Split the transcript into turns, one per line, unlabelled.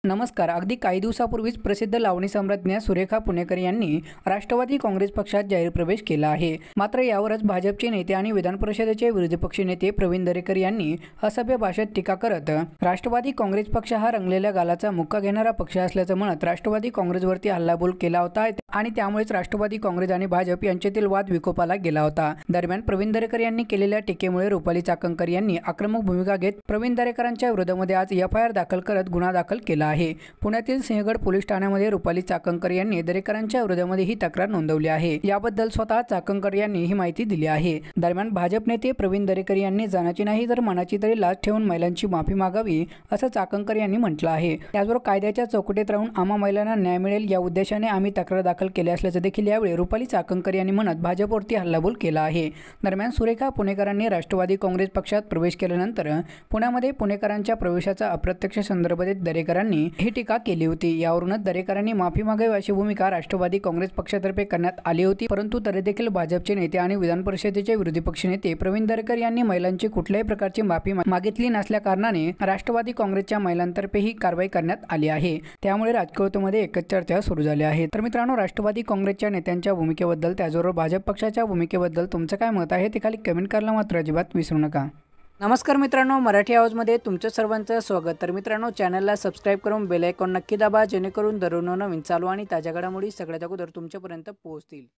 नमस्कार. अगदी काही दिवसापूर्वीच प्रसिद्ध लावणी सम्राज्ञ सुरेखा पुणेकर यांनी राष्ट्रवादी काँग्रेस पक्षात जाहीर प्रवेश केला आहे. मात्र यावरच भाजपचे नेते आणि विधान परिषदेचे विरोधी पक्ष नेते प्रवीण दरेकर यांनी असभ्य भाषेत टीका करत राष्ट्रवादी काँग्रेस पक्ष हा रंगलेल्या गालाचा मुक्का घेणारा पक्ष असल्याचं म्हणत राष्ट्रवादी काँग्रेसवरती हल्लाबोल केला होता आणि त्यामुळेच राष्ट्रवादी काँग्रेस आणि भाजप यांच्यातील वाद विकोपाला गेला होता. दरम्यान प्रवीण दरेकर यांनी केलेल्या टीकेमुळे रुपाली चाकणकर यांनी आक्रमक भूमिका घेत प्रवीण दरेकरांच्या विरोधामध्ये आज एफआयआर दाखल करत गुन्हा दाखल केला आहे. पुण्यातील सिंहगड पोलीस ठाण्यामध्ये रुपाली चाकणकर यांनी दरेकरांच्या विरोधामध्ये ही तक्रार नोंदवली आहे. याबद्दल स्वतः चाकणकर यांनी ही माहिती दिली आहे. दरम्यान भाजप नेते प्रवीण दरेकर यांनी जाण्याची नाही तर मनाची तरी लाज ठेवून महिलांची माफी मागावी असं चाकणकर यांनी म्हटलं आहे. त्याचबरोबर कायद्याच्या चौकटीत राहून आम्हा महिलांना न्याय मिळेल या उद्देशाने आम्ही तक्रार दाखल केली असल्याचं देखील यावेळी रुपाली चाकणकर यांनी म्हणत भाजपवरती हल्लाबोल केला आहे. दरम्यान सुरेखा पुणेकरांनी राष्ट्रवादी काँग्रेस पक्षात प्रवेश केल्यानंतर पुण्यामध्ये पुणेकरांच्या प्रवेशाचा अप्रत्यक्ष संदर्भ देत दरेकरांनी ही टीका केली होती. यावरूनच दरेकरांनी माफी मागावी अशी भूमिका राष्ट्रवादी काँग्रेस पक्षातर्फे करण्यात आली होती. परंतु तरी देखील भाजपचे नेते आणि विधान परिषदेचे विरोधी पक्षनेते प्रवीण दरेकर यांनी महिलांची कुठल्याही प्रकारची माफी मागितली नसल्या कारणाने राष्ट्रवादी काँग्रेसच्या महिलांतर्फे ही कारवाई करण्यात आली आहे. त्यामुळे राजकारणामध्ये एकच चर्चा सुरू झाली आहे. तर मित्रांनो, राष्ट्रवादी काँग्रेसच्या नेत्यांच्या भूमिकेबद्दल त्याचबरोबर भाजप पक्षाच्या भूमिकेबद्दल तुमचं काय मत आहे ते खाली कमेंट करायला मात्र अजिबात विसरू नका. नमस्कार मित्रांनो, मराठी आवाजमध्ये तुमचं सर्वांचं स्वागत. तर मित्रांनो, चॅनलला सबस्क्राईब करून बेल आयकॉन नक्की दाबा जेणेकरून दररोज नवीन चालू आणि ताज्या घडामोडी सगळ्यात अगोदर तुमच्यापर्यंत पोहोचतील.